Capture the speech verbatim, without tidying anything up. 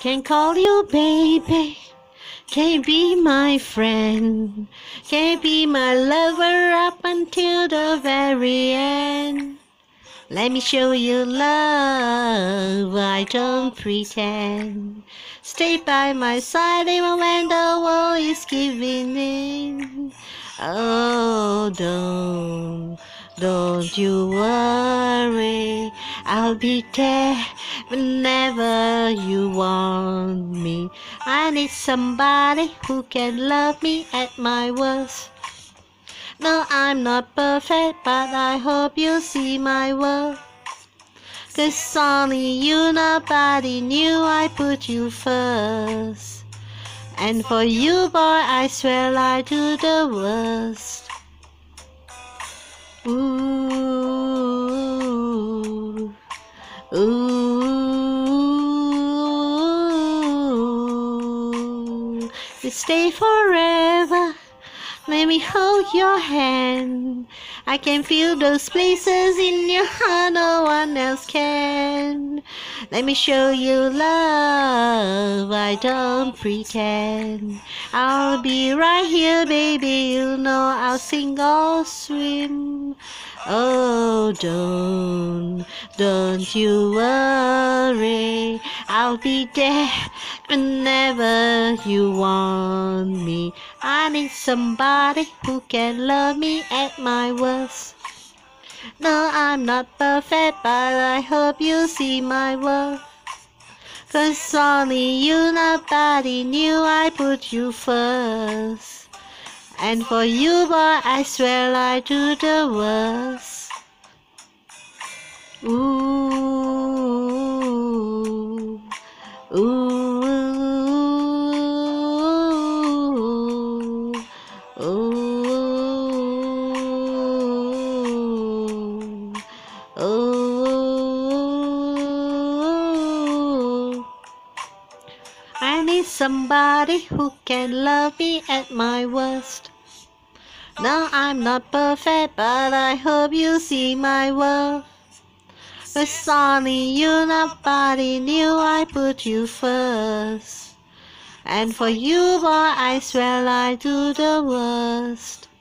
Can call you baby, can be my friend, can be my lover up until the very end. Let me show you love, I don't pretend. Stay by my side even when the world is giving in. Oh, don't, don't you worry, I'll be there whenever you want me. I need somebody who can love me at my worst. No, I'm not perfect, but I hope you see my worth. 'Cause only you, nobody knew I put you first. And for you, boy, I swear I do the worst. Ooh, ooh, you stay forever. Let me hold your hand. I can feel those places in your heart no one else can. Let me show you love, I don't pretend. I'll be right here, baby, you know I'll sing or swim. Oh, don't, don't you worry, I'll be there whenever you want me. I need somebody who can love me at my worst. No, I'm not perfect, but I hope you see my worth. 'Cause only you, nobody knew I put you first. And for you, boy, I swear I do the worst. Ooh, ooh, ooh, ooh. I need somebody who can love me at my worst. No, I'm not perfect, but I hope you see my worth. 'Cause only you, nobody knew I put you first. And for you, boy, I swear I do the worst.